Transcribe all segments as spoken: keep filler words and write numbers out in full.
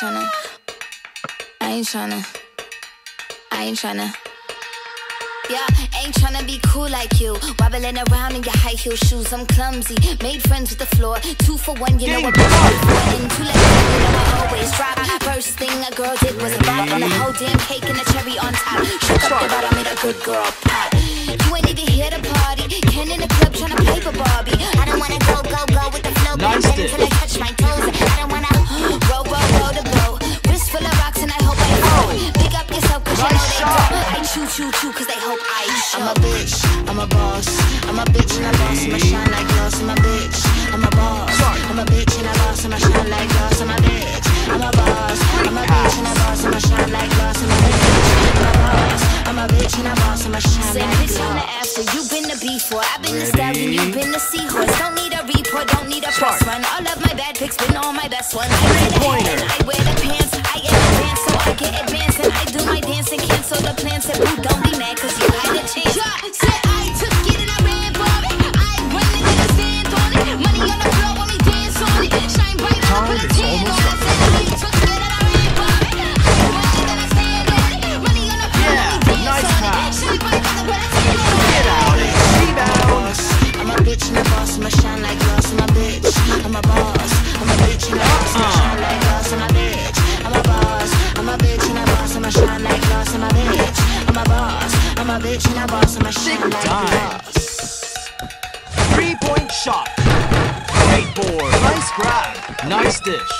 tryna, I ain't tryna, I ain't tryna. Yeah, ain't tryna be cool like you. Wobbling around in your high heel shoes. I'm clumsy, made friends with the floor. Two for one, you know I'm in. Too late, you know I always drop. First thing a girl did was a bop on the whole damn cake and the cherry on top. Shook up the bottom, made a good girl pop. You ain't even here to party. Ken in the club tryna play for Barbie. I don't wanna go, go, go with the flow. Nice until I touch my toes. I don't wanna roll, roll, roll the boat. Wrist full of rocks and I hope I fall. Big up yourself cause you know they don't. I chew, chew, chew cause they hope I show. I'm a bitch, I'm a boss. I'm a bitch and a boss. I'ma shine like glass. I'm a bitch, I'm a boss. I'm a bitch and a boss. I'ma shine like glass. I'm a bitch, I'm a boss. I'm a bitch and a boss. I'ma shine like glass. I'm a bitch, I'm a boss. I'm a bitch and a boss. I'ma shine like glass. Same bitch on the after. You been the before. I've been the stallion. You been the seahorse. Don't need a report. Don't need a press run. All of my bad pics been all my best ones. I wear the hat and I wear the pants. I advance so I get advanced and I do my dance and cancel the plans. Said boo, don't be mad cause you had a chance. Yeah, said I took it and I ran for it. I went and then I stand on it. Money on the floor when we dance on it. Shine bright on it, put a tan on it. Said I took it and I ran for it. I went and then I stand on it. Money on the floor when we dance on it. Shine bright on it, put a tan on it. Get out of here, rebound. I'm a bitch and a boss, I'ma shine like glass. I'm a bitch, I'm a boss. I'm a bitch and a boss, I'ma shine like glass. I'm a bitch, I'm a boss. I'm a bitch and a boss, I'ma shine like glass. I'm a bitch, I'm a boss. I'm a bitch and a boss, I'ma shine like glass. Three-point shot. Great board. Nice grab. Nice dish.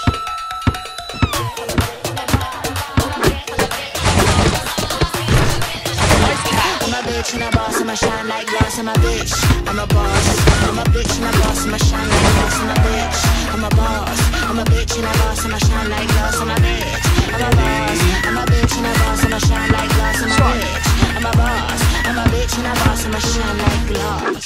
I'm a bitch and a boss, I'ma shine like glass. I'm a bitch, I'm a boss. I'm a bitch and a boss, I'ma shine like glass. I'm a bitch, I'm a boss. I'm a bitch and a boss, I'ma shine like glass. I'm a bitch, I'm a boss. I'm a bitch and a boss, I'ma shine like glass. I'm a bitch, I'm a boss. I'm a bitch and a boss, I'ma shine like glass.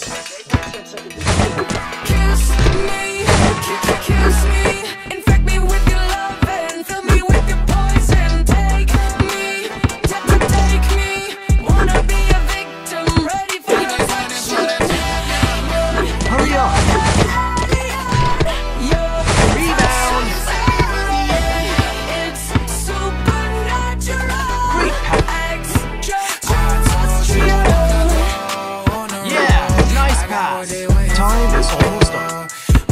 Kiss me, kiss me, infect me with your love and fill me with your poison. Take me, take me, wanna be a victim, ready for your action. Hurry up. Rebound. It's supernatural. Great pass. Extraterrestrial. Yeah, nice pass. Time is almost up.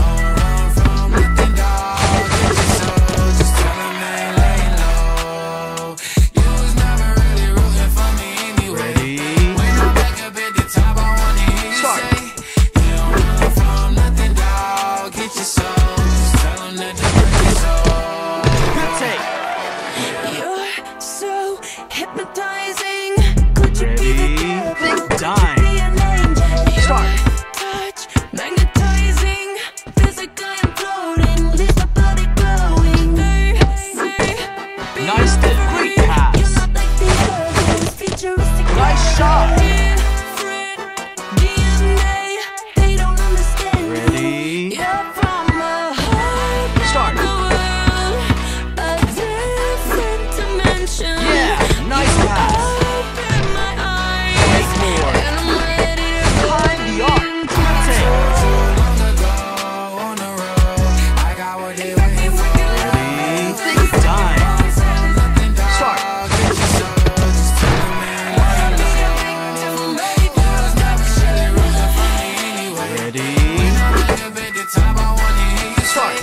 Hypnotizing. Could you be the devil? Big dime. Be an angel. Start. Touch, magnetizing. Physically I'm floating. Leaves my body glowing. They say, be Nice dip. Great pass. You're not like the others. Futuristic. Nice shot. Different D N A. They don't understand. Ready? You're from a whole Start. world, a different dimension. Yeah, nice pass. Open my eyes, Great board. and I'm ready to go. Behind the arc. Take. Ready? Big dime. Start. Ready? Start.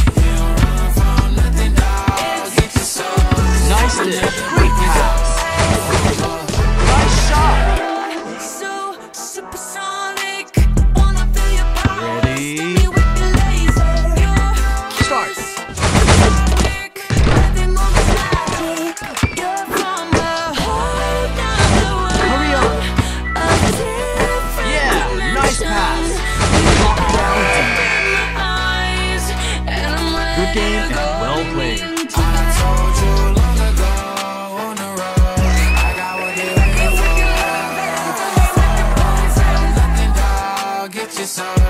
Nice dish. Great pass. Nice shot. So supersonic, wanna feel your power. Ready? Stab me with your laser. Your Start. kiss, magic. Every move's magic. You're from a whole nother world. Hurry up. A different Yeah, nice dimension. pass. Lock down. Open my eyes, and I'm ready Good game to go and well played. into Get your soul.